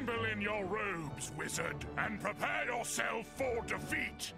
Assemble in your robes, wizard, and prepare yourself for defeat!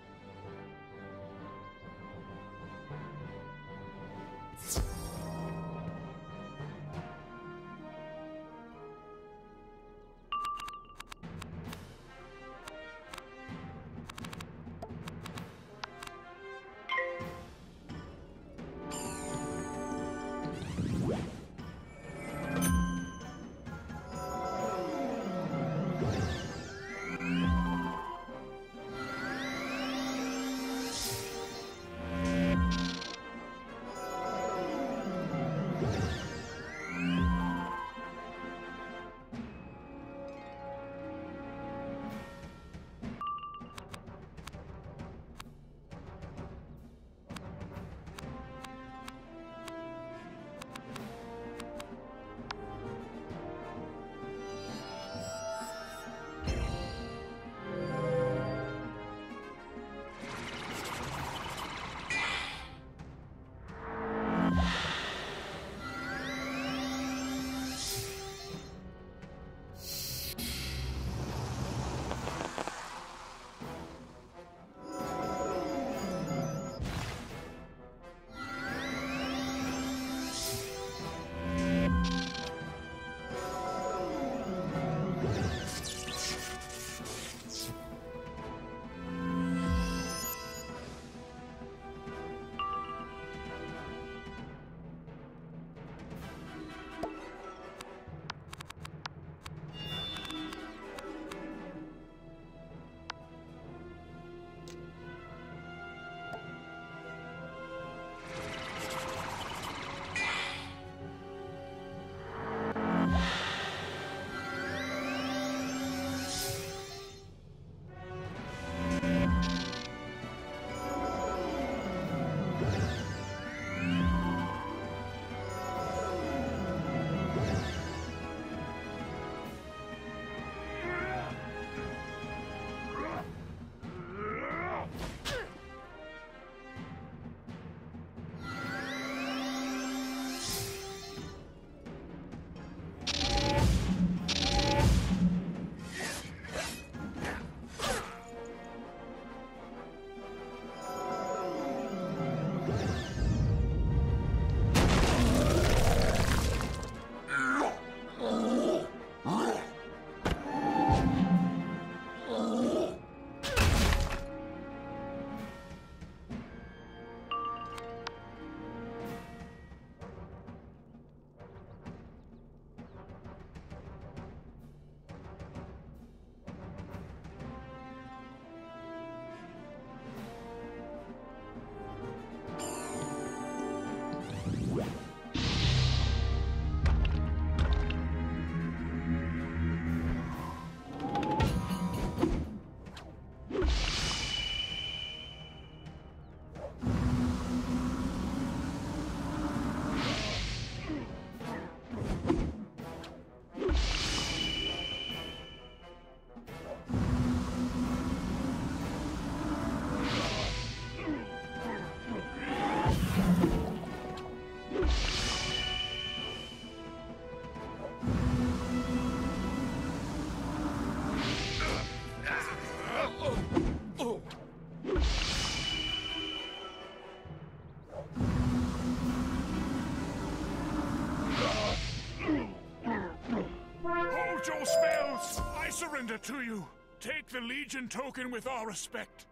Surrender to you. Take the Legion token with our respect.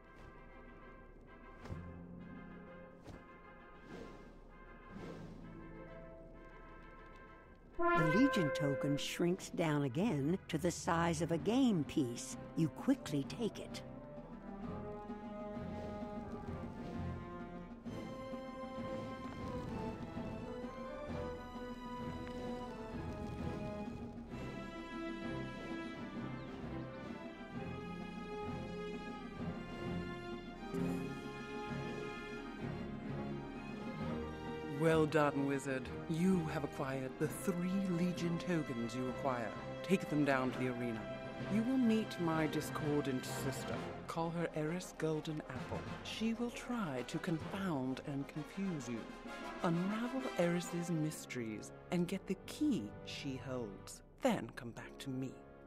The Legion token shrinks down again to the size of a game piece. You quickly take it. Well done, wizard. You have acquired the 3 Legion tokens you require. Take them down to the arena. You will meet my discordant sister. Call her Eris Golden Apple. She will try to confound and confuse you. Unravel Eris's mysteries and get the key she holds. Then come back to me.